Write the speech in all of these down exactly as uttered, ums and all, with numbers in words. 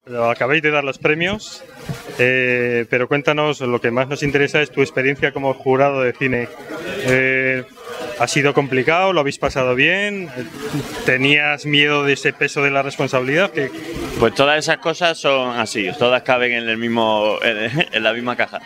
Acabáis de dar los premios, eh, pero cuéntanos, lo que más nos interesa es tu experiencia como jurado de cine. Eh, ¿Ha sido complicado? ¿Lo habéis pasado bien? ¿Tenías miedo de ese peso de la responsabilidad? ¿Qué? Pues todas esas cosas son así, todas caben en el mismo, en la misma caja.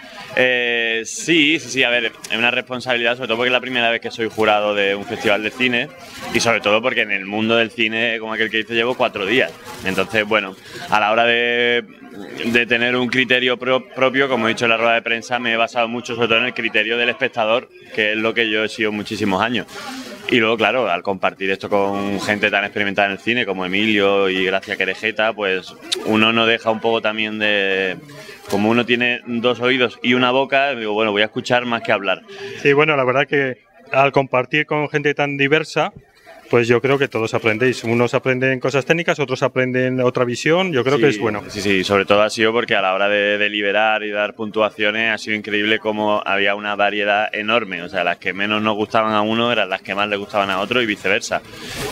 Eh, sí, sí, sí, a ver, es una responsabilidad, sobre todo porque es la primera vez que soy jurado de un festival de cine y sobre todo porque en el mundo del cine, como aquel que dice, llevo cuatro días. Entonces, bueno, a la hora de, de tener un criterio pro, propio, como he dicho en la rueda de prensa, me he basado mucho sobre todo en el criterio del espectador, que es lo que yo he sido muchísimos años. Y luego, claro, al compartir esto con gente tan experimentada en el cine como Emilio y Gracia Querejeta, pues uno no deja un poco también de... Como uno tiene dos oídos y una boca, digo, bueno, voy a escuchar más que hablar. Sí, bueno, la verdad que al compartir con gente tan diversa, pues yo creo que todos aprendéis. Unos aprenden cosas técnicas, otros aprenden otra visión. Yo creo sí, que es bueno. Sí, sí, sobre todo ha sido porque a la hora de deliberar y dar puntuaciones ha sido increíble cómo había una variedad enorme. O sea, las que menos nos gustaban a uno eran las que más le gustaban a otro y viceversa.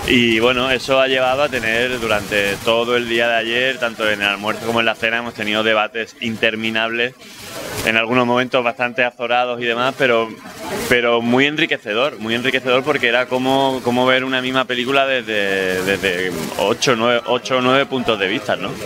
Y bueno, eso ha llevado a tener durante todo el día de ayer, tanto en el almuerzo como en la cena, hemos tenido debates interminables, en algunos momentos bastante azorados y demás, pero, pero muy enriquecedor, muy enriquecedor porque era como, como ver una misma película desde, desde ocho o nueve puntos de vista, ¿no?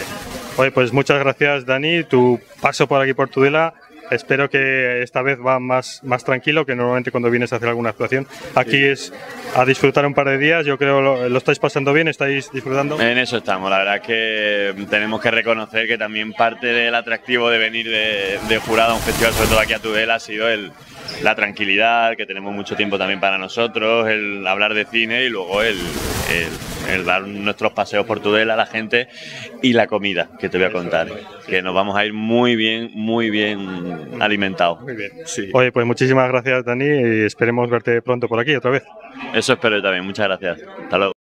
Oye, pues muchas gracias, Dani. Tu paso por aquí por Tudela, espero que esta vez va más, más tranquilo que normalmente cuando vienes a hacer alguna actuación. Aquí sí. Es a disfrutar un par de días, yo creo lo, lo estáis pasando bien, estáis disfrutando. En eso estamos, la verdad es que tenemos que reconocer que también parte del atractivo de venir de, de jurado a un festival, sobre todo aquí a Tudela, ha sido el, la tranquilidad, que tenemos mucho tiempo también para nosotros, el hablar de cine y luego el, el, el dar nuestros paseos por Tudela a la gente y la comida, que te voy a contar, que nos vamos a ir muy bien, muy bien alimentados. Muy bien. Sí. Oye, pues muchísimas gracias, Dani, y esperemos verte pronto por aquí otra vez. Eso espero yo también, muchas gracias. Hasta luego.